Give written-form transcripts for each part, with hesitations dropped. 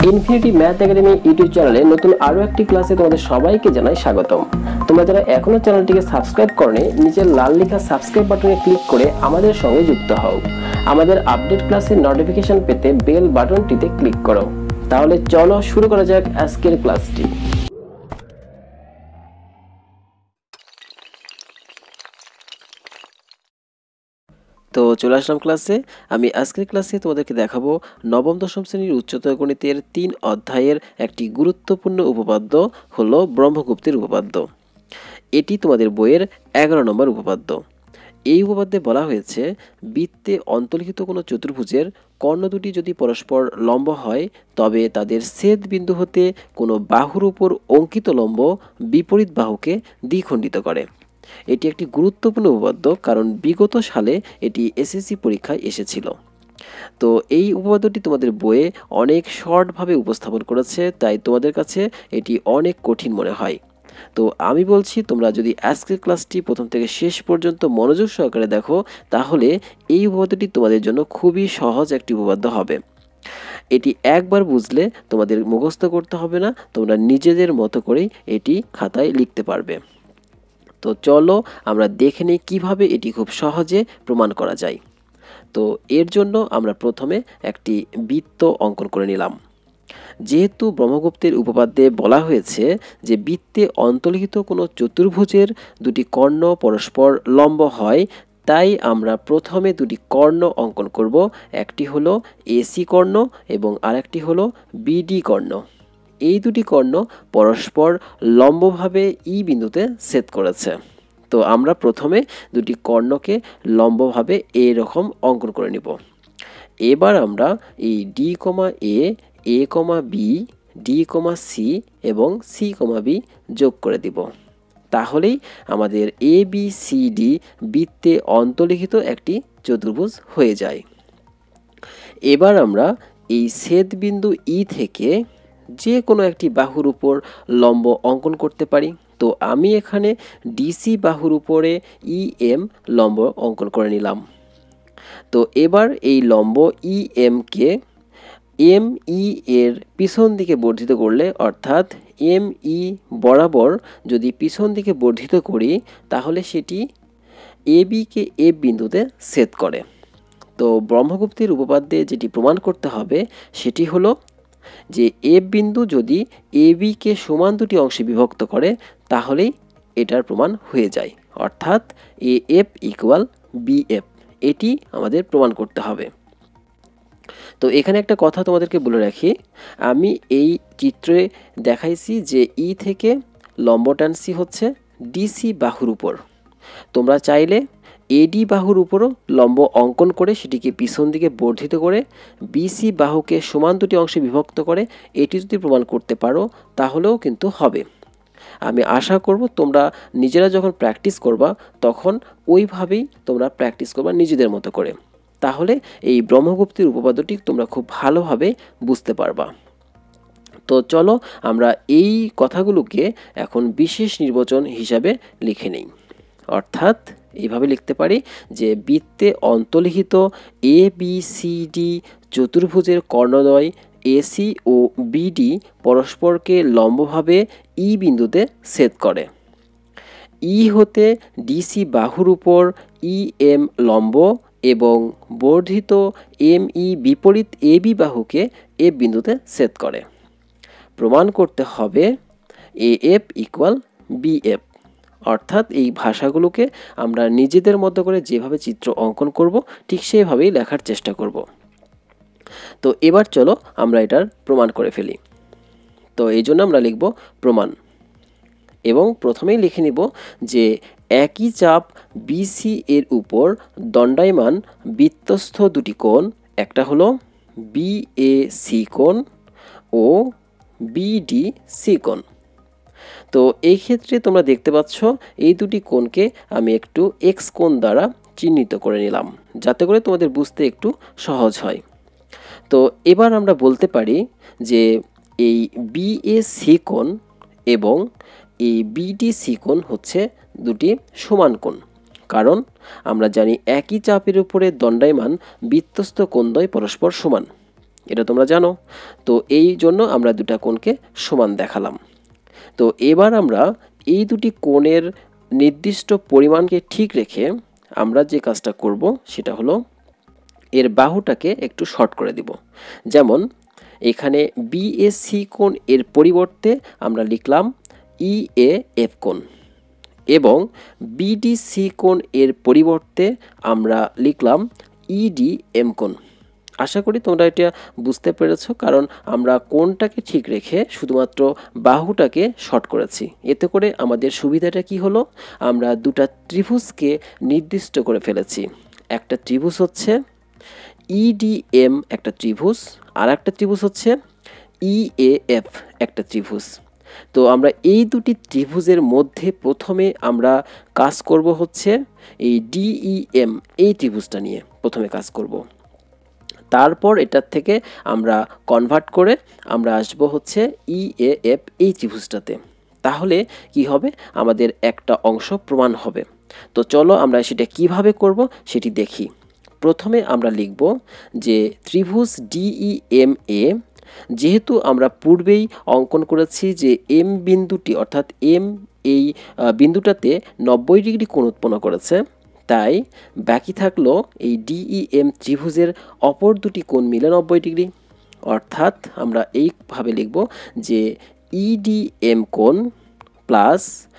Infinity math academy YouTube চ্যানেলে নতুন আরো একটি ক্লাসে তোমাদের সবাইকে জানাই স্বাগতম। তোমরা যারা এখনো চ্যানেলটিকে সাবস্ক্রাইব করনি, নিচের লাল লেখা সাবস্ক্রাইব বাটনে ক্লিক করে আমাদের সঙ্গে যুক্ত হও। আমাদের আপডেট ক্লাসের নোটিফিকেশন পেতে বেল বাটনটিতে ক্লিক করো। তাহলে চলো শুরু করা যাক আজকের ক্লাসটি। তো চলে আসলাম ক্লাসে। আমি আজকের ক্লাসে তোমাদেরকে দেখাবো নবম দশম শ্রেণীর উচ্চতর গণিতের 3 অধ্যায়ের একটি গুরুত্বপূর্ণ উপপাদ্য হলো ব্রহ্মগুপ্তের উপপাদ্য। এটি তোমাদের বইয়ের 11 নম্বর উপপাদ্য। এই উপপাদ্যে বলা হয়েছে, বৃত্তে অন্তর্লিখিত কোনো চতুর্ভুজের কর্ণ দুটি যদি পরস্পর লম্ব হয় তবে তাদের ছেদ বিন্দু হতে কোনো বাহুর উপর অঙ্কিত লম্ব বিপরীত বাহুকে দ্বিখণ্ডিত করে। এটি একটি গুরুত্বপূর্ণ উপপাদ্য, কারণ বিগত সালে এটি এসএসসি পরীক্ষায় এসেছিল। তো এই উপপাদ্যটি তোমাদের বইয়ে অনেক শর্টভাবে উপস্থাপন করেছে, তাই তোমাদের কাছে এটি অনেক কঠিন মনে হয়। তো আমি বলছি, তোমরা যদি আজকের ক্লাসটি প্রথম থেকে শেষ পর্যন্ত মনোযোগ সহকারে দেখো, তাহলে এই উপপাদ্যটি তোমাদের জন্য খুবই সহজ একটি উপপাদ্য হবে। এটি একবার বুঝলে তোমাদের মুখস্থ করতে হবে না, তোমরা নিজেদের মতো করেই এটি খাতায় লিখতে পারবে। তো চলো আমরা দেখে নিই কীভাবে এটি খুব সহজে প্রমাণ করা যায়। তো এর জন্য আমরা প্রথমে একটি বৃত্ত অঙ্কন করে নিলাম। যেহেতু ব্রহ্মগুপ্তের উপপাদ্যে বলা হয়েছে যে বৃত্তে অন্তর্লিখিত কোনো চতুর্ভুজের দুটি কর্ণ পরস্পর লম্ব হয়, তাই আমরা প্রথমে দুটি কর্ণ অঙ্কন করব। একটি হলো এসি কর্ণ এবং আরেকটি হলো বিডি কর্ণ। এই দুটি কর্ণ পরস্পর লম্বভাবে ই বিন্দুতে ছেদ করেছে। তো আমরা প্রথমে দুটি কর্ণকে লম্বভাবে এরকম অঙ্কন করে নিব। এবার আমরা এই D comma A comma B, D comma C এবং সি কমা বি যোগ করে দিব। তাহলেই আমাদের এ বি সি ডি বৃত্তে অন্তর্লিখিত একটি চতুর্ভুজ হয়ে যায়। এবার আমরা এই ছেদ বিন্দু ই থেকে যে কোনো একটি বাহুর উপর লম্ব অঙ্কন করতে পারি। তো আমি এখানে ডিসি বাহুর উপরে ইএম লম্ব অঙ্কন করে নিলাম। তো এবার এই লম্ব ইএমকে এম ই এর পিছন দিকে বর্ধিত করলে, অর্থাৎ এম ই বরাবর যদি পিছন দিকে বর্ধিত করি, তাহলে সেটি এ বিকে এফ বিন্দুতে ছেদ করে। তো ব্রহ্মগুপ্তের উপপাদ্যে যেটি প্রমাণ করতে হবে সেটি হলো যে এফ বিন্দু যদি এ বিকে সমান দুটি অংশে বিভক্ত করে, তাহলেই এটার প্রমাণ হয়ে যায়, অর্থাৎ A F equal B F. এটি আমাদের প্রমাণ করতে হবে। তো এখানে একটা কথা তোমাদেরকে বলে রাখি, আমি এই চিত্রে দেখাইছি যে ই থেকে লম্ব টানছি হচ্ছে ডিসি বাহুর উপর। তোমরা চাইলে এডি বাহুর উপরও লম্ব অঙ্কন করে সেটিকে পিছন দিকে বর্ধিত করে বিসি বাহুকে সমান দুটি অংশে বিভক্ত করে এটি যদি প্রমাণ করতে পারো, তাহলেও কিন্তু হবে। আমি আশা করব তোমরা নিজেরা যখন প্র্যাকটিস করবা, তখন ওইভাবেই তোমরা প্র্যাকটিস করবা নিজেদের মতো করে। তাহলে এই ব্রহ্মগুপ্তের উপপাদ্যটি তোমরা খুব ভালোভাবে বুঝতে পারবা। তো চলো আমরা এই কথাগুলোকে এখন বিশেষ নির্বাচন হিসাবে লিখে নিই। অর্থাৎ এইভাবে লিখতে পারি যে বৃত্তে অন্তর্লিখিত এ বি সি ডি চতুর্ভুজের কর্ণদ্বয় এসি ও বিডি পরস্পরকে লম্বভাবে ই বিন্দুতে ছেদ করে। ই হতে ডিসি বাহুর উপর ই এম লম্ব এবং বর্ধিত এম ই বিপরীত এ বি বাহুকে এফ বিন্দুতে ছেদ করে। প্রমাণ করতে হবে A F equal B F. অর্থাৎ এই ভাষাগুলোকে আমরা নিজেদের মতো করে যেভাবে চিত্র অঙ্কন করব, ঠিক সেভাবেই লেখার চেষ্টা করব। তো এবার চলো আমরা এটার প্রমাণ করে ফেলি। তো এই জন্য আমরা লিখব প্রমাণ, এবং প্রথমেই লিখে নিব যে একই চাপ বিসি এর উপর দণ্ডায়মান বৃত্তস্থ দুটি কোণ, একটা হলো বিএসি কোণ ও বিডিসি কোণ। তো এই ক্ষেত্রে তোমরা দেখতে পাচ্ছ এই দুটি কোণকে আমি একটু এক্স কোণ দ্বারা চিহ্নিত করে নিলাম, যাতে করে তোমাদের বুঝতে একটু সহজ হয়। তো এবার আমরা বলতে পারি যে এই বিএসি কোণ এবং এই বিডিসি কোণ হচ্ছে দুটি সমান কোণ, কারণ আমরা জানি একই চাপের উপরে দণ্ডায়মান বৃত্তস্থ কোণদ্বয় পরস্পর সমান। এটা তোমরা জানো। তো এই জন্য আমরা দুটা কোণকে সমান দেখালাম। তো এবার আমরা এই দুটি কোণের নির্দিষ্ট পরিমাণকে ঠিক রেখে আমরা যে কাজটা করব সেটা হলো এর বাহুটাকে একটু শর্ট করে দিব। যেমন এখানে বিএসি কোণ এর পরিবর্তে আমরা লিখলাম ইএএফ কোণ এবং বিডিসি কোণ এর পরিবর্তে আমরা লিখলাম ইডিএম কোণ। আশা করি তোমরা এটা বুঝতে পেরেছো, কারণ আমরা কোণটাকে ঠিক রেখে শুধুমাত্র বাহুটাকে শর্ট করেছি। এতে করে আমাদের সুবিধাটা কি হলো, আমরা দুটা ত্রিভুজকে নির্দিষ্ট করে ফেলেছি। একটা ত্রিভুজ হচ্ছে ইডিএম একটা ত্রিভুজ, আর একটা ত্রিভুজ হচ্ছে ইএএফ একটা ত্রিভুজ। তো আমরা এই দুটি ত্রিভুজের মধ্যে প্রথমে আমরা কাজ করব হচ্ছে এই ডিইএম এই ত্রিভুজটা নিয়ে প্রথমে কাজ করব। তারপর এটার থেকে আমরা কনভার্ট করে আমরা আসব হচ্ছে ইএএফ এই ত্রিভুজটাতে। তাহলে কি হবে, আমাদের একটা অংশ প্রমাণ হবে। তো চলো আমরা সেটা কিভাবে করব সেটি দেখি। প্রথমে আমরা লিখব যে ত্রিভুজ ডিইএমএ, যেহেতু আমরা পূর্বেই অঙ্কন করেছি যে এম বিন্দুটি অর্থাৎ এম এই বিন্দুটাতে 90 ডিগ্রি কোণ উৎপন্ন করেছে, তাই বাকি থাকলো এই ডিইএম ত্রিভুজের অপর দুটি কোণ মিলে 90 ডিগ্রি। অর্থাৎ আমরা এইভাবে লিখব যে ইডিএম কোণ প্লাস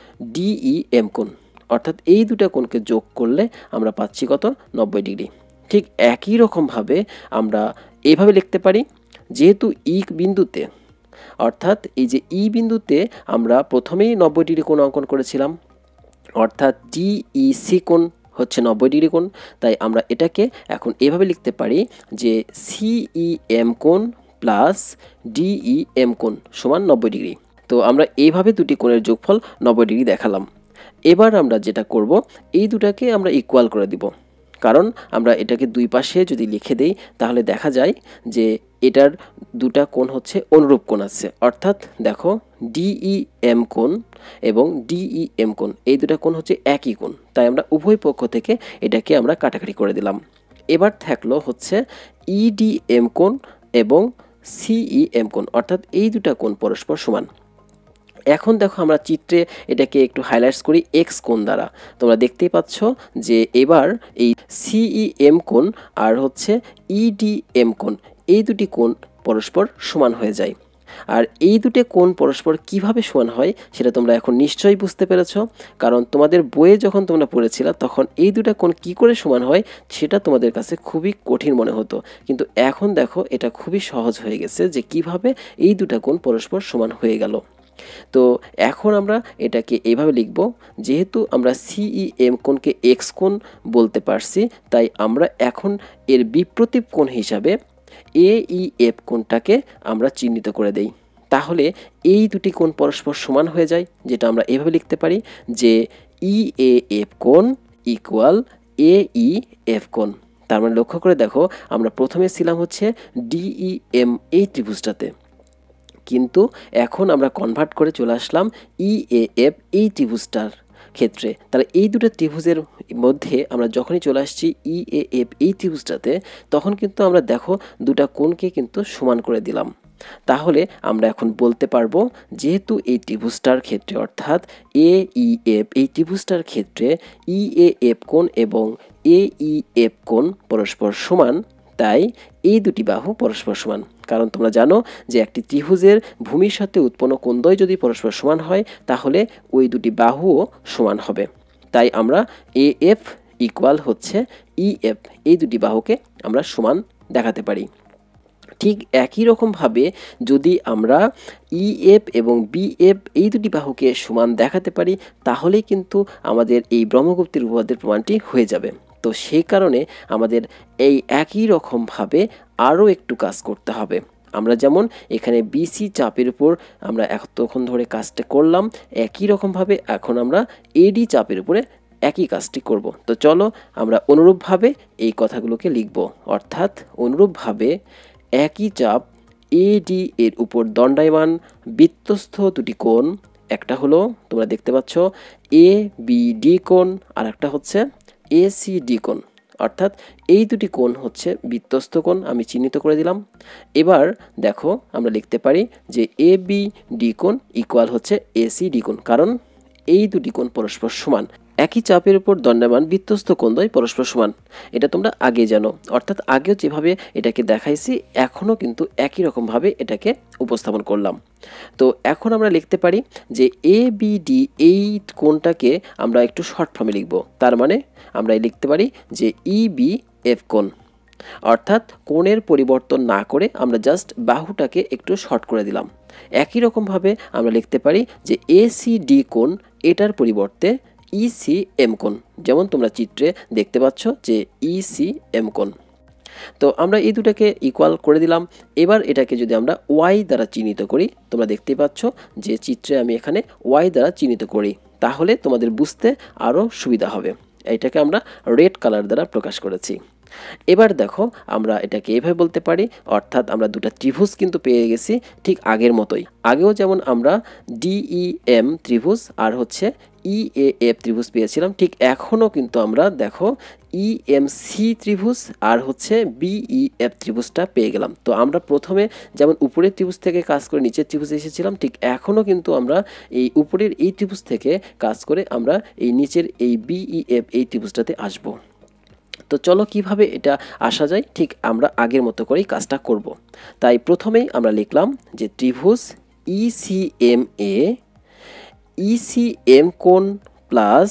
ডিইএম কোণ, অর্থাৎ এই দুটা কোণকে যোগ করলে আমরা পাচ্ছি কত, 90 ডিগ্রি। ঠিক একই রকমভাবে আমরা এইভাবে লিখতে পারি, যেহেতু ই বিন্দুতে অর্থাৎ এই যে ই বিন্দুতে আমরা প্রথমেই 90 ডিগ্রি কোণ অঙ্কন করেছিলাম, অর্থাৎ ডিইসি কোণ হচ্ছে 90 ডিগ্রি কোণ, তাই আমরা এটাকে এখন এভাবে লিখতে পারি যে সিইএম কোণ প্লাস ডিইএম কোণ সমান 90 ডিগ্রি। তো আমরা এইভাবে দুটি কোণের যোগফল 90 ডিগ্রি দেখালাম। এবার আমরা যেটা করব, এই দুটাকে আমরা ইকুয়াল করে দিব, কারণ আমরা এটাকে দুই পাশে যদি লিখে দেই তাহলে দেখা যায় যে এটার দুটা কোণ হচ্ছে অনুরূপ কোণ আছে। অর্থাৎ দেখো ডিইএম কোণ এবং ডিইএম কোণ এই দুটা কোণ হচ্ছে একই কোণ, তাই আমরা উভয় পক্ষ থেকে এটাকে আমরা কাটাকাটি করে দিলাম। এবার থাকলো হচ্ছে ইডিএম কোণ এবং সিইএম কোণ, অর্থাৎ এই দুটা কোণ পরস্পর সমান। এখন দেখো আমরা চিত্রে এটাকে একটু হাইলাইটস করি এক্স কোণ দ্বারা। তোমরা দেখতেই পাচ্ছ যে এবার এই সিইএম কোণ আর হচ্ছে ইডিএম কোণ এই দুটি কোণ পরস্পর সমান হয়ে যায়। আর এই দুটি কোণ পরস্পর কিভাবে সমান হয় সেটা তোমরা এখন নিশ্চয়ই বুঝতে পেরেছো, কারণ তোমাদের বইয়ে যখন তোমরা পড়েছিলে তখন এই দুটা কোণ কি করে সমান হয় সেটা তোমাদের কাছে খুবই কঠিন মনে হতো, কিন্তু এখন দেখো এটা খুবই সহজ হয়ে গেছে যে কিভাবে এই দুটা কোণ পরস্পর সমান হয়ে গেল। তো এখন আমরা এটাকে এইভাবে লিখব, যেহেতু আমরা সিইএম কোণকে এক্স কোণ বলতে পারছি, তাই আমরা এখন এর বিপরীত কোণ হিসাবে এইএফ কোণটাকে আমরা চিহ্নিত করে দেই। তাহলে এই দুটি কোণ পরস্পর সমান হয়ে যায়, যেটা আমরা এভাবে লিখতে পারি যে ইএএফ কোণ ইকুয়াল এইএফ কোণ। তার মানে লক্ষ্য করে দেখো আমরা প্রথমে ছিলাম হচ্ছে ডিইএম এই ত্রিভুজটাতে, কিন্তু এখন আমরা কনভার্ট করে চলে আসলাম ইএএফ এই ত্রিভুজটার ক্ষেত্রে। তাহলে এই দুটো ত্রিভুজের মধ্যে আমরা যখনই চলে আসছি ইএএফ এই ত্রিভুজটাতে, তখন কিন্তু আমরা দেখো দুটা কোণকে কিন্তু সমান করে দিলাম। তাহলে আমরা এখন বলতে পারবো, যেহেতু এই ত্রিভুজটার ক্ষেত্রে অর্থাৎ এইএফ এই ত্রিভুজটার ক্ষেত্রে ইএএফ কোণ এবং এইএফ কোণ পরস্পর সমান, তাই এই দুটি বাহু পরস্পর সমান। কারণ তোমরা জানো যে একটি ত্রিভুজের ভূমির সাথে উৎপন্ন কোণদ্বয় যদি পরস্পর সমান হয় তাহলে ওই দুটি বাহুও সমান হবে। তাই আমরা এএফ ইকুয়াল হচ্ছে ইএফ এই দুটি বাহুকে আমরা সমান দেখাতে পারি। ঠিক একই রকমভাবে যদি আমরা ইএফ এবং বিএফ এই দুটি বাহুকে সমান দেখাতে পারি তাহলেই কিন্তু আমাদের এই ব্রহ্মগুপ্তের উপপাদ্যের প্রমাণটি হয়ে যাবে। তো সেই কারণে আমাদের এই একই রকমভাবে আরও একটু কাজ করতে হবে। আমরা যেমন এখানে বিসি চাপের উপর আমরা এতক্ষণ ধরে কাজটা করলাম, একই রকমভাবে এখন আমরা এডি চাপের উপরে একই কাজটি করব। তো চলো আমরা অনুরূপভাবে এই কথাগুলোকে লিখব, অর্থাৎ অনুরূপভাবে একই চাপ এডি এর উপর দণ্ডায়মান বৃত্তস্থ দুটি কোণ, একটা হলো তোমরা দেখতে পাচ্ছ এ বি ডি কোণ আর একটা হচ্ছে এসিডি কোণ, অর্থাৎ এই দুটি কোণ হচ্ছে বৃত্তস্থ কোণ, আমি চিহ্নিত করে দিলাম। এবার দেখো আমরা লিখতে পারি যে ABD কোণ ইকুয়াল হচ্ছে ACD কোণ, কারণ এই দুটি কোণ পরস্পর সমান। একই চাপের উপর দণ্ডায়মান বৃত্তস্থ কোণদ্বয় পরস্পর সমান, এটা তোমরা আগে জানো। অর্থাৎ আগেও যেভাবে এটাকে দেখাইছি এখনও কিন্তু একই রকমভাবে এটাকে উপস্থাপন করলাম। তো এখন আমরা লিখতে পারি যে ABD এই কোণটাকে আমরা একটু শর্ট ফর্মে লিখব। তার মানে আমরা লিখতে পারি যে EBF কোণ, অর্থাৎ কোণের পরিবর্তন না করে আমরা জাস্ট বাহুটাকে একটু শর্ট করে দিলাম। একই রকমভাবে আমরা লিখতে পারি যে ACD কোণ, এটার পরিবর্তে ECM কোণ, যেমন তোমরা চিত্রে দেখতে পাচ্ছ যে ECM কোণ। তো আমরা এই দুটাকে ইকুয়াল করে দিলাম। এবার এটাকে যদি আমরা Y দ্বারা চিহ্নিত করি, তোমরা দেখতেই পাচ্ছ যে চিত্রে আমি এখানে Y দ্বারা চিহ্নিত করি, তাহলে তোমাদের বুঝতে আরও সুবিধা হবে। এটাকে আমরা রেড কালার দ্বারা প্রকাশ করেছি। এবার দেখো আমরা এটাকে এভাবে বলতে পারি, অর্থাৎ আমরা দুটো ত্রিভুজ কিন্তু পেয়ে গেছি ঠিক আগের মতোই। আগেও যেমন আমরা DEM ত্রিভুজ আর হচ্ছে EAF ত্রিভুজ পেয়েছিলাম, ঠিক এখনও কিন্তু আমরা দেখো EMC ত্রিভুজ আর হচ্ছে BEF ত্রিভুজটা পেয়ে গেলাম। তো আমরা প্রথমে যেমন উপরের ত্রিভুজ থেকে কাজ করে নিচের ত্রিভুজে এসেছিলাম, ঠিক এখনও কিন্তু আমরা এই উপরের এই ত্রিভুজ থেকে কাজ করে আমরা এই নিচের এই BEF এই ত্রিভুজটাতে আসব। তো চলো কিভাবে এটা আসা যায়, ঠিক আমরা আগের মতো করেই কাজটা করব। তাই প্রথমেই আমরা লিখলাম যে ত্রিভুজ ECMA ECM কোণ প্লাস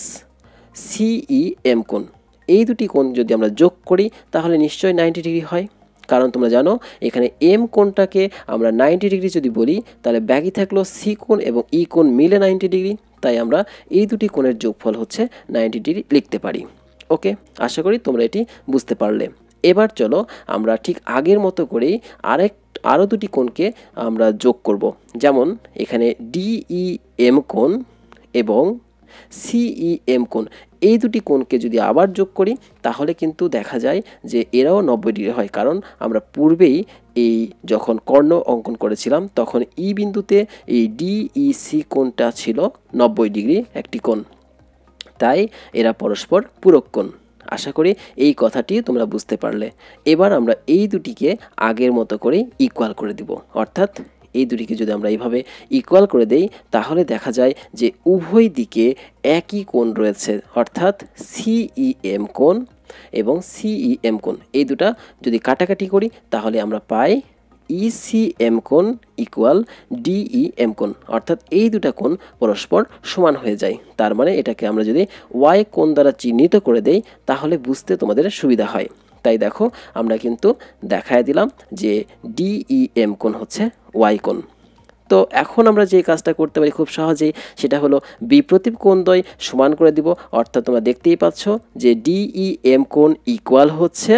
CEM কোণ, এই দুটি কোণ যদি আমরা যোগ করি তাহলে নিশ্চয়ই 90 ডিগ্রি হয়। কারণ তোমরা জানো এখানে M কোণটাকে আমরা 90 ডিগ্রি যদি বলি তাহলে বাকি থাকলো C কোণ এবং E কোণ মিলে 90 ডিগ্রি, তাই আমরা এই দুটি কোণের যোগফল হচ্ছে 90 ডিগ্রি লিখতে পারি। ওকে, আশা করি তোমরা এটি বুঝতে পারলে। এবার চলো আমরা ঠিক আগের মতো করেই আরও দুটি কোণকে আমরা যোগ করব। যেমন এখানে DEM কোণ এবং CEM কোণ, এই দুটি কোণকে যদি আবার যোগ করি তাহলে কিন্তু দেখা যায় যে এরাও 90 ডিগ্রি হয়। কারণ আমরা পূর্বেই এই যখন কর্ণ অঙ্কন করেছিলাম তখন E বিন্দুতে এই DEC কোণটা ছিল 90 ডিগ্রি একটি কোণ, তাই এরা পরস্পর পূরক কোণ। আশা করি এই কথাটি তোমরা বুঝতে পারলে। এবার আমরা এই দুটিকে আগের মতো করে ইকুয়াল করে দিব, অর্থাৎ এই দুটিকে যদি আমরা এইভাবে ইকুয়াল করে দেই তাহলে দেখা যায় যে উভয় দিকে একই কোণ রয়েছে, অর্থাৎ CEM কোণ এবং CEM কোণ, এই দুটা যদি কাটাকাটি করি তাহলে আমরা পাই ECM কোণ ইকুয়াল DEM কোণ, অর্থাৎ এই দুটা কোণ পরস্পর সমান হয়ে যায়। তার মানে এটাকে আমরা যদি Y কোণ দ্বারা চিহ্নিত করে দেই তাহলে বুঝতে তোমাদের সুবিধা হয়। তাই দেখো আমরা কিন্তু দেখায় দিলাম যে DEM কোণ হচ্ছে Y কোণ। তো এখন আমরা যে কাজটা করতে পারি খুব সহজেই, সেটা হলো বিপ্রতীপ কোণদ্বয় সমান করে দিব। অর্থাৎ তোমরা দেখতেই পাচ্ছ যে DEM কোণ ইকুয়াল হচ্ছে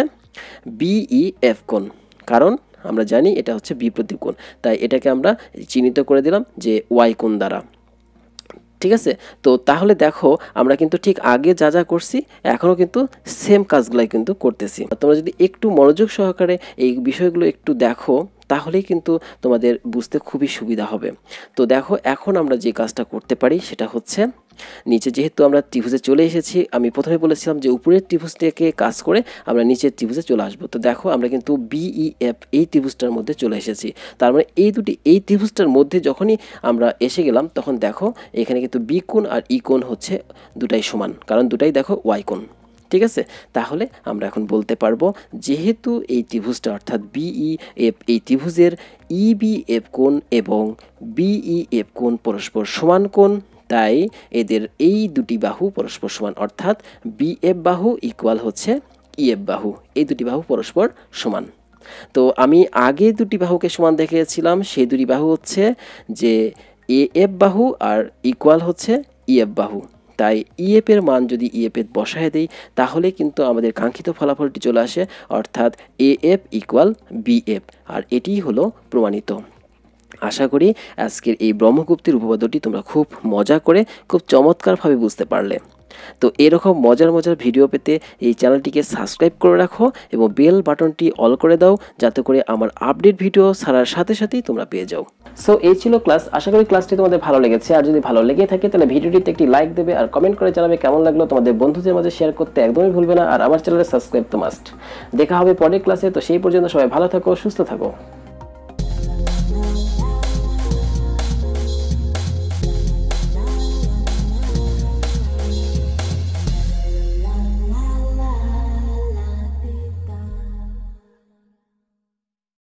BEF কোণ, কারণ আমরা জানি এটা হচ্ছে বিপ্রতীপ কোণ, তাই এটাকে আমরা চিহ্নিত করে দিলাম যে Y কোণ দ্বারা। ঠিক আছে, তো তাহলে দেখো আমরা কিন্তু ঠিক আগে যা যা করছি এখনও কিন্তু সেম কাজগুলাই কিন্তু করতেছি। তোমরা যদি একটু মনোযোগ সহকারে এই বিষয়গুলো একটু দেখো তাহলেই কিন্তু তোমাদের বুঝতে খুবই সুবিধা হবে। তো দেখো এখন আমরা যে কাজটা করতে পারি সেটা হচ্ছে, নিচে যেহেতু আমরা ত্রিভুজে চলে এসেছি, আমি প্রথমে বলেছিলাম যে উপরের ত্রিভুজটাকে কাজ করে আমরা নিচের ত্রিভুজে চলে আসবো। তো দেখো আমরা কিন্তু BEF এই ত্রিভুজটার মধ্যে চলে এসেছি। তার মানে এই ত্রিভুজটার মধ্যে যখনই আমরা এসে গেলাম তখন দেখো এখানে কিন্তু B কোণ আর E কোণ হচ্ছে দুটাই সমান, কারণ দুটাই দেখো Y কোণ। ঠিক আছে, তাহলে আমরা এখন বলতে পারবো যেহেতু এই ত্রিভুজটা অর্থাৎ BEF এই ত্রিভুজের EBF কোণ এবং BEF কোণ পরস্পর সমান কোণ, তাই এদের এই দুটি বাহু পরস্পর সমান, অর্থাৎ BF বাহু ইকুয়াল হচ্ছে EF বাহু, এই দুটি বাহু পরস্পর সমান। তো আমি আগে দুটি বাহুকে সমান দেখিয়েছিলাম, সেই দুটি বাহু হচ্ছে যে AF বাহু আর ইকুয়াল হচ্ছে EF বাহু। তাই EF এর মান যদি EF এর বসায় দেই তাহলে কিন্তু আমাদের কাঙ্ক্ষিত ফলাফলটি চলে আসে, অর্থাৎ AF ইকুয়াল BF, আর এটিই হলো প্রমাণিত। আশা করি আজকের এই ব্রহ্মগুপ্তের উপপাদ্যটি তোমরা খুব মজা করে খুব চমৎকারভাবে বুঝতে পারলে। তো এরকম মজার ভিডিও পেতে এই চ্যানেলটিকে সাবস্ক্রাইব করে রাখো এবং বেল বাটনটি অল করে দাও, যাতে করে আমার আপডেট ভিডিও ছাড়ার সাথে সাথেই তোমরা পেয়ে যাও। সো এই ছিল ক্লাস। আশা করি ক্লাসটি তোমাদের ভালো লেগেছে। আর যদি ভালো লেগে থাকে তাহলে ভিডিওটিতে একটি লাইক দেবে আর কমেন্ট করে জানাবে কেমন লাগলো। তোমাদের বন্ধুদের মাঝে শেয়ার করতে একদমই ভুলবে না। আর আমার চ্যানেলে সাবস্ক্রাইব তো মাস্ট। দেখা হবে পরের ক্লাসে। তো সেই পর্যন্ত সবাই ভালো থাকো, সুস্থ থাকো।